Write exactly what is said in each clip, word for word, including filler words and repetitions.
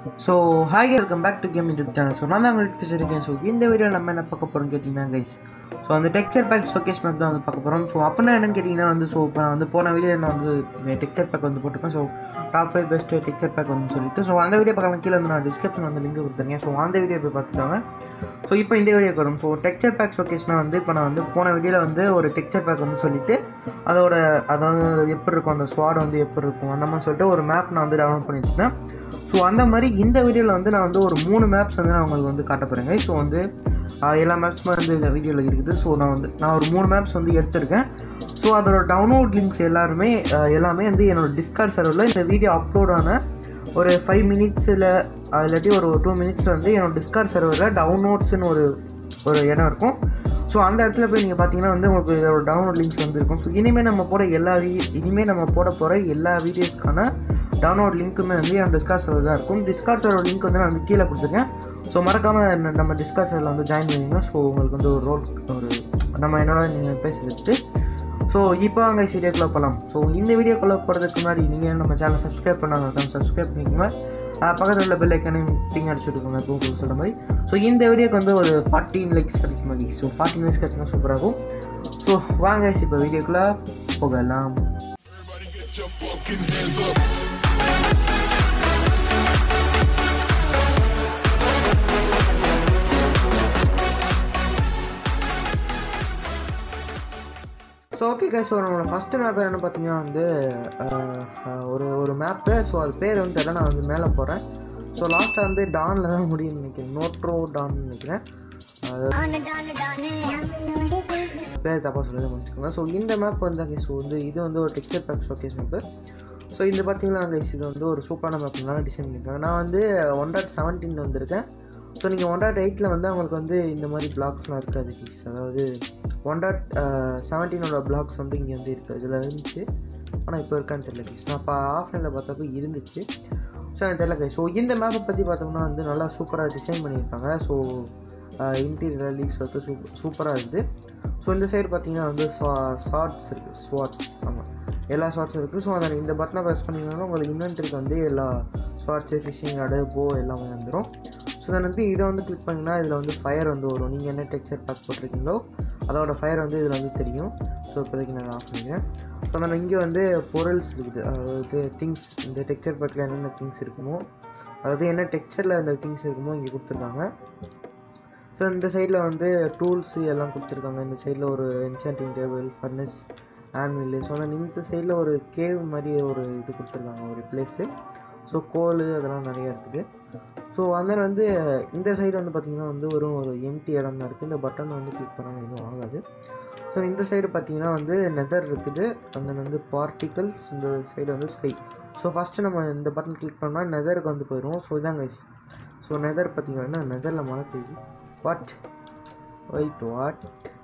So hi guys, welcome back to Game YouTube channel. So நான் தான் உங்களுக்கு பேசிருக்கேன். So இந்த வீடியோ நம்ம என்ன பார்க்க போகிறோம்னு கேட்டிங்கன்னா கைஸ், ஸோ அந்த டெக்ஸ்சர் பேக் ஷோகேஸ் மேப் தான் வந்து பார்க்க போகிறோம். ஸோ அப்படின்னா என்னன்னு கேட்டிங்கன்னா வந்து ஸோ இப்போ நான் வந்து போன வீடியோ நான் வந்து டெக்ஸ்சர் பேக் வந்து போட்டிருக்கேன். So top five best texture pack வந்து சொல்லிட்டு ஸோ அந்த வீடியோ பார்க்கலாம், கீழே வந்து நான் டிஸ்கிரிப்ஷன் வந்து லிங்க் கொடுத்துருக்கேன். ஸோ அந்த வீடியோ போய் பார்த்துட்டாங்க. ஸோ இப்போ இந்த வீடியோக்கு வரும். ஸோ டெக்ஸ்சர் பேக் ஷோகேஸ்னால் வந்து இப்போ நான் வந்து போன வீடியோவில் வந்து ஒரு டெக்ஸ்சர் பேக் வந்து சொல்லிட்டு அதோட அதாவது எப்படி இருக்கும், அந்த ஸ்வாட் வந்து எப்படி இருக்கும் அந்த மாதிரி சொல்லிட்டு ஒரு மேப் நான் வந்து டவுன்லோட் பண்ணி வச்சுட்டேன். ஸோ அந்த மாதிரி இந்த வீடியோவில் வந்து நான் வந்து ஒரு மூணு மேப்ஸ் வந்து நான் உங்களுக்கு வந்து காட்ட போகிறேங்க. ஸோ வந்து எல்லா மேப்ஸுமே வந்து இந்த வீடியோவில் இருக்குது. ஸோ நான் வந்து நான் ஒரு மூணு மேப்ஸ் வந்து எடுத்திருக்கேன். ஸோ அதோட டவுன்லோட் லிங்க்ஸ் எல்லாருமே எல்லாமே வந்து என்னோடய டிஸ்கார்ட் சர்வரில் இந்த வீடியோ அப்லோட் ஆன ஒரு ஃபைவ் மினிட்ஸில் இல்லாட்டி ஒரு டூ மினிட்ஸில் வந்து என்னோடய டிஸ்கார்ட் சர்வரில் டவுன்லோட்ஸ்னு ஒரு ஒரு இடம் இருக்கும். ஸோ அந்த இடத்துல போய் நீங்கள் பார்த்தீங்கன்னா வந்து உங்களுக்கு இதோட டவுன்லோட் லிங்க்ஸ் வந்து இருக்கும். ஸோ இனிமேல் நம்ம போட எல்லா வீ இனிமேல் நம்ம போட போகிற எல்லா வீடியோஸ்க்கான டவுன்லோட் லிங்க்குமே வந்து என் டிஸ்கார்ட் சர்வர் தான் இருக்கும். டிஸ்கார்ட் சர்வர் லிங்க் வந்து நான் வந்து கீழே கொடுத்துருக்கேன். ஸோ மறக்காமல் நம்ம டிஸ்கார்ட் சர்வரில் வந்து ஜாயின் பண்ணிங்கன்னா ஸோ உங்களுக்கு வந்து ஒரு ரோல் ஒரு நம்ம என்னோட நீங்கள் பேசுகிறதுக்கு. ஸோ இப்போ அங்கே வீடியோக்குள்ளே போகலாம். ஸோ இந்த வீடியோக்குள்ளே போகிறதுக்கு முன்னாடி நீங்கள் நம்ம சேனல் சப்ஸ்கிரைப் பண்ணாங்க சப்ஸ்கிரைப் பண்ணிக்கோங்க. பக்கத்தில் உள்ள பெல் ஐக்கானையும் டிங் அடிச்சுட்டுருக்கோங்க இப்போ உங்களுக்கு சொல்கிற மாதிரி. ஸோ இந்த வீடியோக்கு வந்து ஒரு ஃபார்ட்டின் லைக்ஸ் கிடைக்கும் மாதிரி. ஸோ ஃபார்ட்டின் லைக்ஸ் கிடைச்சினா சூப்பராகும். ஸோ வாங்க இப்போ வீடியோக்குள்ளே போகலாம். ஸோ ஓகே கைஸ், ஸோ நம்மளோட ஃபஸ்ட்டு மேப் என்னென்னு பார்த்தீங்கன்னா வந்து ஒரு ஒரு மேப்பு. ஸோ அது பேர் வந்து தெரியல, நான் வந்து மேலே போகிறேன். ஸோ லாஸ்ட்டாக வந்து டானில் தான் முடியும்னு நினைக்கிறேன், நோட்ரோ டான் நினைக்கிறேன், பேர் தப்பாக சொல்லி முடிச்சுக்கோங்க. ஸோ இந்த மேப் வந்து ஸோ வந்து இது வந்து ஒரு texture pack showcase map. So இது பார்த்தீங்கன்னா கைஸ் இது வந்து ஒரு சூப்பரான மேப்னால டிசைன் பண்ணியிருக்காங்க. நான் வந்து ஒன் டாட் செவன்டீன் வந்திருக்கேன். ஸோ நீங்கள் ஒன் டாட் எயிட்டில் வந்து அவங்களுக்கு வந்து இந்த மாதிரி பிளாக்ஸ்லாம் இருக்காது கைஸ். அதாவது ஒன் டாட் செவன்டீனோட பிளாக்ஸ் வந்து இங்கே வந்து இருக்குது, இதில் இருந்துச்சு. ஆனால் இப்போ இருக்கான்னு தெரியல கைஸ். நான் இப்போ ஆஃப்லைனில் பார்த்தப்போ இருந்துச்சு. ஸோ எனக்கு தெரியல கைஸ். ஸோ இந்த மேப்பை பற்றி பார்த்தோம்னா வந்து நல்லா சூப்பராக டிசைன் பண்ணியிருக்காங்க. ஸோ இன்டீரியர் லீக்ஸ் வந்து சூப்பர் சூப்பராக இருக்குது. ஸோ இந்த சைடு பார்த்தீங்கன்னா வந்து ஷார்ட்ஸ் இருக்குது, ஸ்வாட்ஸ். ஆமாம், எல்லா ஷார்ட்ஸும் இருக்குது. ஸோ அதை இந்த பட்டனை ப்ரெஸ் பண்ணிங்கன்னா உங்களுக்கு இன்வென்ட்ரிக்கு வந்து எல்லா ஷார்ட்ஸு, ஃபிஷிங் அடு, போ எல்லாமே வந்துடும். ஸோ தென் வந்து இதை வந்து கிளிக் பண்ணிங்கன்னா இதில் வந்து ஃபயர் வந்து வரும். நீங்கள் என்ன டெக்ஸ்சர் பேக் போட்டிருக்கீங்களோ அதோட ஃபயர் வந்து இதில் வந்து தெரியும். ஸோ இப்போதைக்கு நான் ஆஃப் பண்ணிக்கிறேன். ஸோ நான் இங்கே வந்து பொருள்ஸ் இருக்குது, அதாவது திங்ஸ். இந்த டெக்ஸ்சர் பேக்கில் என்னென்ன திங்ஸ் இருக்குமோ, அதாவது என்ன டெக்ஸ்சரில் இந்த திங்ஸ் இருக்குமோ இங்கே கொடுத்துருக்காங்க. ஸோ இந்த சைடில் வந்து டூல்ஸு எல்லாம் கொடுத்துருக்காங்க. இந்த சைடில் ஒரு enchanting table, furnace, anvil. So நான் இந்த சைடில் ஒரு கேவ் மாதிரி ஒரு இது கொடுத்துருக்காங்க, ஒரு பிளேஸு. ஸோ கோல் அதெல்லாம் நிறையா இருக்குது. ஸோ அந்த வந்து இந்த சைடு வந்து பார்த்திங்கன்னா வந்து ஒரு ஒரு எம்டி இடம் தான் இருக்குது. இந்த பட்டன் வந்து கிளிக் பண்ணால் எதுவும் ஆகாது. ஸோ இந்த சைடு பார்த்திங்கன்னா வந்து நெதர் இருக்குது, அந்த வந்து பார்ட்டிகல்ஸ். இந்த சைடு வந்து ஸ்கை. ஸோ ஃபஸ்ட்டு நம்ம இந்த பட்டன் கிளிக் பண்ணால் நெதருக்கு வந்து போயிடும். ஸோ இதான் கைஸ். ஸோ நெதர் பார்த்திங்கன்னா நெதரில் மழை பெய்யுது. வாட் ஒயிட் வாட்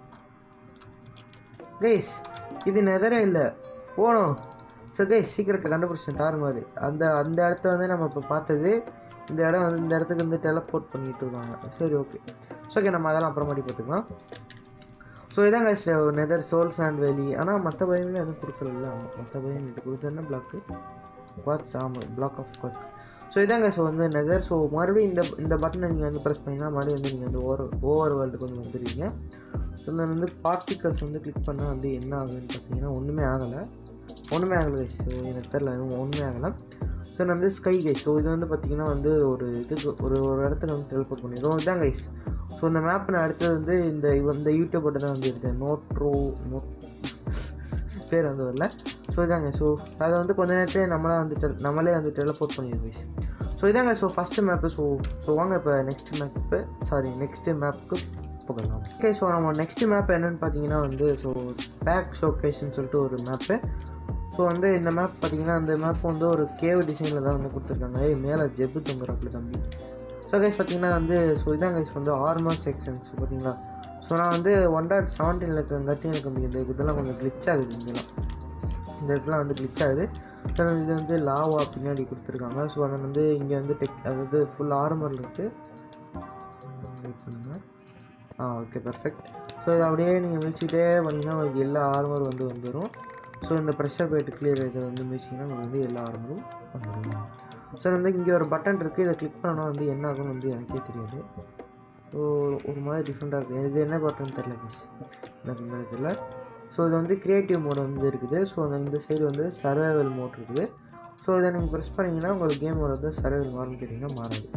கைஸ், இது நெதரே இல்லை, போனோம். ஸோ கைஸ் சீக்கிரட்டை கண்டுபிடிச்சேன் தாறு மாதிரி. அந்த அந்த இடத்த வந்து நம்ம இப்போ பார்த்தது இந்த இடம் வந்து இந்த இடத்துக்கு வந்து டெலப்போர்ட் பண்ணிகிட்டு இருக்காங்க. சரி ஓகே. ஸோ ஓகே, நம்ம அதெல்லாம் அப்புறமாட்டி பார்த்துக்கலாம். ஸோ இதான் கைஸ் நெதர் சோல்ஸ் அண்ட் வேலி. ஆனால் மற்ற பயமில் எதுவும் கொடுக்கல. ஆமாம், மற்ற பயம் இது கொடுத்தேன்னா பிளாக்கு குவாட்ஸ். ஆமாம், பிளாக் ஆஃப் குவாட்ஸ். ஸோ இதாங்க ஸோ வந்து நெதர். ஸோ மறுபடியும் இந்த இந்த பட்டனை நீங்கள் வந்து ப்ரெஸ் பண்ணிங்கன்னா மறுபடியும் வந்து நீங்கள் வந்து ஓவர் ஓவர் வேர்ல்டுக்கு வந்து வந்துடுவீங்க. ஸோ இந்த வந்து பார்ட்டிகல்ஸ் வந்து கிளிக் பண்ணால் வந்து என்ன ஆகுதுன்னு பார்த்தீங்கன்னா ஒன்றுமே ஆகலை, ஒன்றுமே ஆகலை கைஸ். ஸோ எனக்கு தெரியல, ஒன்றுமே ஆகலை. ஸோ நான் வந்து ஸ்கை கைஸ். ஸோ இது வந்து பார்த்திங்கன்னா வந்து ஒரு இதுக்கு ஒரு ஒரு இடத்துல வந்து டெலிபோர்ட் பண்ணிடுவோம். இதுதான் கைஸ். ஸோ இந்த மேப் நான் அடுத்தது வந்து இந்த இந்த யூடியூப்போட தான் வந்து எடுத்தேன், நோட்ரோ நோட் பேர் வந்து வரல. ஸோ இதாங்க. ஸோ அதை வந்து கொஞ்ச நேரத்தில் நம்மளே வந்து டெல் நம்மளே வந்து டெலிபோர்ட் பண்ணிடுவோம் கைஸ். ஸோ இதாங்க. So first map. So so வாங்க இப்போ நெக்ஸ்ட் மேப்பு சாரி நெக்ஸ்ட்டு மேப்புக்கு போகலாம். ஓகே, ஸோ நம்ம நெக்ஸ்ட்டு மேப் என்னென்னு பார்த்தீங்கன்னா வந்து ஸோ பேக் ஷோகேஸ்ன்னு சொல்லிட்டு ஒரு மேப்பு. ஸோ வந்து இந்த மேப் பார்த்தீங்கன்னா அந்த மேப் வந்து ஒரு கேவ் டிசைனில் தான் வந்து கொடுத்துருக்காங்க. மேலே ஜெப்பு தொங்குறாப்புல தம்பி. ஸோ கைஸ் பார்த்தீங்கன்னா வந்து ஸோ இதான் கைஸ் வந்து ஆர்மர் செக்ஷன்ஸ் பார்த்தீங்களா. ஸோ நான் வந்து ஒன் டாட் செவன்டீனில் இருக்கங்காட்டி எனக்கு இந்த இதெல்லாம் கொஞ்சம் கிளிச் ஆகுது. இங்கெல்லாம் இந்த இடத்துல வந்து கிளிச் ஆகுது. ஸோ இது வந்து லாவா பின்னாடி கொடுத்துருக்காங்க. ஸோ அதை வந்து இங்கே வந்து டெக் அதாவது ஃபுல் ஆர்மரில் இருக்குது. வெயிட் பண்ணுங்கள். ஆ ஓகே, பர்ஃபெக்ட். ஸோ இது அப்படியே நீங்கள் மிதிச்சுக்கிட்டே பண்ணிங்கன்னா உங்களுக்கு எல்லா ஆர்மர் வந்து வந்துடும். ஸோ இந்த ப்ரெஷர் போய்ட்டு கிளியர் இருக்கிறது வந்து மிதிச்சிங்கன்னா உங்களுக்கு வந்து எல்லா ஆர்மரும் வந்துடும். ஸோ வந்து இங்கே ஒரு பட்டன் இருக்குது, இதை கிளிக் பண்ணோன்னா வந்து என்ன ஆகும்னு வந்து எனக்கே தெரியாது. ஸோ ஒரு மாதிரி டிஃப்ரெண்ட்டாக இருக்குது. இது என்ன பட்டன் தெரில கைஸ், எனக்கு இந்த இதில். ஸோ இது வந்து க்ரியேட்டிவ் மோட் வந்து இருக்குது. ஸோ இந்த சைடு வந்து சர்வைவல் மோட் இருக்குது. ஸோ இதை நீங்கள் ப்ரெஸ் பண்ணிங்கன்னா உங்களுக்கு கேம் வந்து சர்வைவல் மாறுன்னு கேட்டிங்கன்னா மாறாது.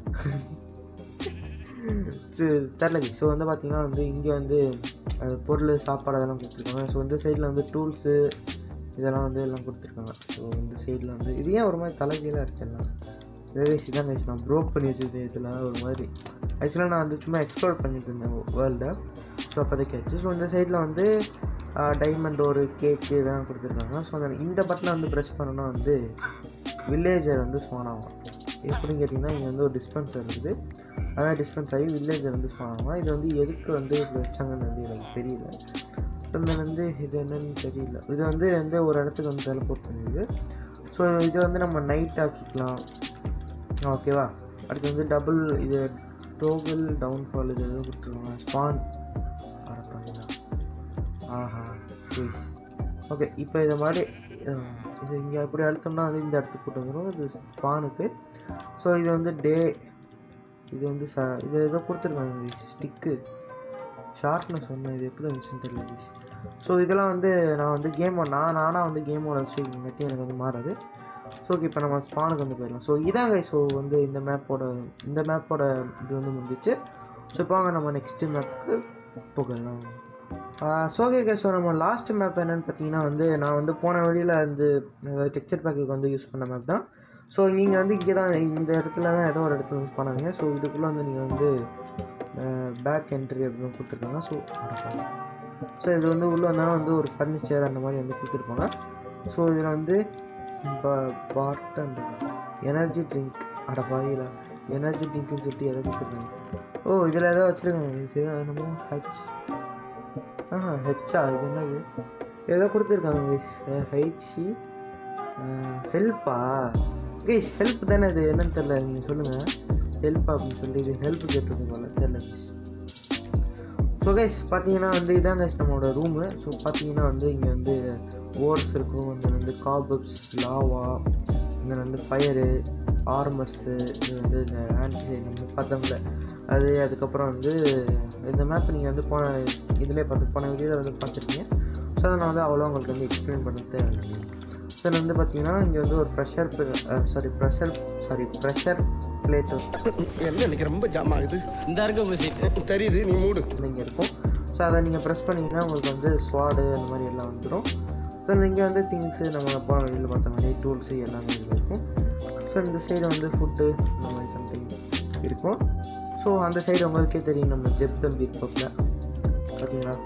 தெரில கைஸ். ஸோ வந்து பார்த்திங்கன்னா வந்து இங்கே வந்து பொருள் சாப்பாடு அதெல்லாம் கொடுத்துருக்காங்க. ஸோ இந்த சைடில் வந்து டூல்ஸு இதெல்லாம் வந்து எல்லாம் கொடுத்துருக்காங்க. ஸோ இந்த சைடில் வந்து இது ஏன் ஒரு மாதிரி தலைகீழாக இருக்குல்லாம் இதே கைஸ் இதான் கைஸ் நான் ப்ரோக் பண்ணி வச்சுருக்கேன். இதெல்லாம் ஒரு மாதிரி ஆக்சுவலாக நான் வந்து சும்மா எக்ஸ்ப்ளோர் பண்ணிட்டு இருந்தேன் வேர்ல்டை. ஸோ அப்போதைக்கு ஆச்சு. ஸோ இந்த சைடில் வந்து டைமண்ட் ஒரு கேக்கு இதெல்லாம் கொடுத்துருக்காங்க. ஸோ அந்த இந்த பட்டனை வந்து ப்ரெஸ் பண்ணோன்னா வந்து வில்லேஜர் வந்து ஸ்பான் ஆகும். எப்படின்னு கேட்டிங்கன்னா இங்கே வந்து ஒரு டிஸ்பென்சர் இருக்குது, அதான் டிஸ்பென்ஸ் ஆகி வில்லேஜர் வந்து ஸ்பான் ஆகும். இது வந்து எதுக்கு வந்து இப்படி வச்சாங்கன்னு வந்து எனக்கு தெரியல. ஸோ இந்த வந்து இது என்னன்னு தெரியல. இது வந்து வந்து ஒரு இடத்துக்கு வந்து டெலபோர்ட் பண்ணிடுது. ஸோ இது வந்து நம்ம நைட் ஆக்கிக்கலாம், ஓகேவா. அடுத்து வந்து டபுள் இது டோகிள் டவுன்ஃபால் இது எதுவும் கொடுத்துருவாங்க. ஸ்பான் ஆரப்பாங்களா, ஆஹா ப்ளீஸ். ஓகே இப்போ இதை மாதிரி இது இங்கே அப்படி அழுத்தோம்னா வந்து இந்த இடத்துக்கு கூட்டு வந்துடும் இது ஸ்பானுக்கு. ஸோ இது வந்து டே இது வந்து ச இது ஏதோ கொடுத்துருக்காங்க ஸ்டிக்கு ஷார்ப்னஸ் சொன்னேன். இது எப்படி வந்துச்சுன்னு தெரியல. ஸோ இதெல்லாம் வந்து நான் வந்து கேம் நான் நானாக வந்து கேமோட வச்சுக்கிட்டு எனக்கு வந்து மாறாது. ஸோ ஓகே இப்போ நம்ம ஸ்பானுக்கு வந்து போயிடலாம். ஸோ இதாங்க ஸோ வந்து இந்த மேப்போட இந்த மேப்போட இது வந்து முடிஞ்சிச்சு. ஸோ இப்போ வாங்க நம்ம நெக்ஸ்ட்டு மேப்புக்கு போகலாம். ஸோ ஓகே ஸோ நம்ம லாஸ்ட் மேப் என்னென்னு பார்த்தீங்கன்னா வந்து நான் வந்து போன வழியில் வந்து டெக்ஸ்சர் பேக்குக்கு வந்து யூஸ் பண்ண மேப் தான். ஸோ நீங்கள் வந்து இங்கே தான் இந்த இடத்துல தான் ஏதோ ஒரு இடத்துல யூஸ் பண்ணாங்க. ஸோ இதுக்குள்ளே வந்து நீங்கள் வந்து பேக் என்ட்ரி அப்படின்னு கொடுத்துருக்காங்க. ஸோ ஸோ இது வந்து உள்ளே வந்தாலும் வந்து ஒரு ஃபர்னிச்சர் அந்த மாதிரி வந்து கொடுத்துருப்பாங்க. ஸோ இதில் வந்து பார்ட்டன் எனர்ஜி ட்ரிங்க் அடப்பாயில எனர்ஜி ட்ரிங்க்னு சொல்லிட்டு எதை கொடுத்துருக்காங்க. ஓ இதில் எதோ வச்சுருக்காங்க என்னமோ ஹெச் ஆஹா ஹெச்சா இது என்னது ஏதோ கொடுத்துருக்காங்க ஹெச்சி ஹெல்ப்பா கைஸ் ஹெல்ப் தானே இது என்னன்னு தெரில நீங்கள் சொல்லுங்கள். ஹெல்ப் அப்படின்னு சொல்லி இது ஹெல்ப் கேட்டிருக்கோம் போல தெரில கைஸ். ஸோ கைஸ் பார்த்தீங்கன்னா வந்து இதான் கைஸ் நம்மளோட ரூமு. ஸோ பார்த்தீங்கன்னா வந்து இங்கே வந்து ஓர்ஸ் இருக்கும், இங்கே வந்து காபப்ஸ் லாவா, இங்கே வந்து ஃபயரு ஆர்மர்ஸு, இது வந்து இந்த ஆன்டி நம்ம பார்த்தோம்ல அது. அதுக்கப்புறம் வந்து இந்த மேப் நீங்கள் வந்து போன இதிலே பார்த்து போன வீடியோவில் வந்து பார்த்துருக்கீங்க. ஸோ அதை நான் வந்து அவ்வளோ உங்களுக்கு வந்து எக்ஸ்பிளைன் பண்ணது. ஸோ வந்து பார்த்தீங்கன்னா இங்கே வந்து ஒரு pressure sorry pressure sorry pressure plate என்ன எனக்கு ரொம்ப ஜாம் ஆகுது. இந்த இருக்க தெரியுது நீ மூடு இங்கே இருக்கும். ஸோ அதை நீங்கள் ப்ரெஸ் பண்ணிங்கன்னா உங்களுக்கு வந்து ஸ்வாடு அந்த மாதிரி எல்லாம் வந்துடும். ஸோ இங்கே வந்து திங்ஸு நம்ம போன வெளியில் பார்த்த மாதிரி டூல்ஸு எல்லாமே இதில் இருக்கும். ஸோ இந்த சைடு வந்து ஃபுட்டு இந்த மாதிரி சம்திங் இருக்கும். ஸோ அந்த சைடு உங்களுக்கே தெரியும் நம்ம ஜெப் தம்பி இருப்போம்ல பார்த்தீங்களா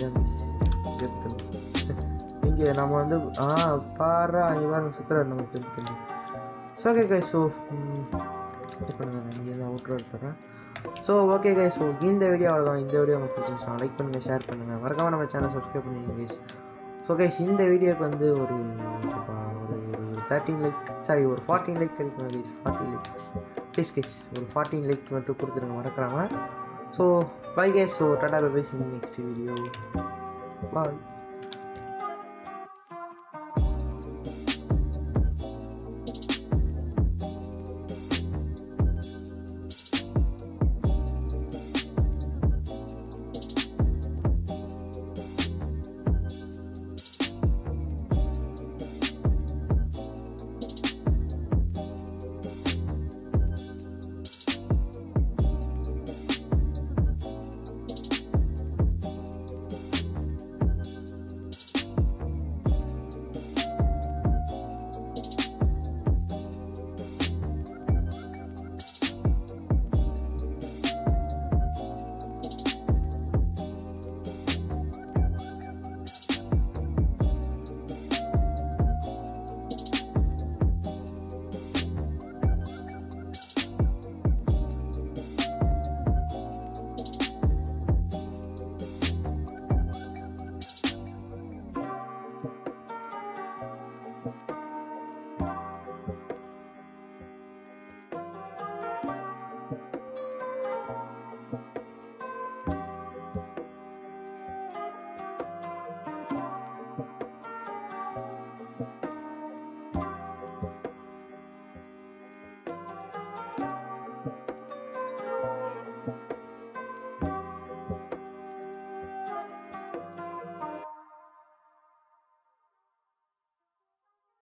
ஜெப் தம்பி இங்கே நம்ம வந்து ஆ பாரா இவன் சுற்றுற நம்ம ஜெப் தம்பி. ஸோ ஓகே கை ஸோ பண்ணுங்க இங்கே தான் அவுட்ரோ எடுத்துறேன். ஸோ ஓகே கை ஸோ இந்த வீடியோ அவ்வளோதான். இந்த வீடியோ உங்களுக்கு பிடிச்சிருந்துச்சுன்னா லைக் பண்ணுங்கள், ஷேர் பண்ணுங்கள், மறக்காமல் நம்ம சேனல் சப்ஸ்கிரைப் பண்ணுவீங்க கைஸ். ஸோ கைஸ் இந்த வீடியோக்கு வந்து ஒரு ஒரு ஒரு தேர்ட்டின் லைக் சாரி ஒரு ஃபார்ட்டின் லைக் கிடைக்கும் guys. Forty likes please guys ஒரு ஃபார்ட்டின் லைக் மட்டும் கொடுத்துருங்க மறக்கிறாங்க. So bye guys. ஸோ டாடா பை பை. நெக்ஸ்ட் வீடியோ பாய்.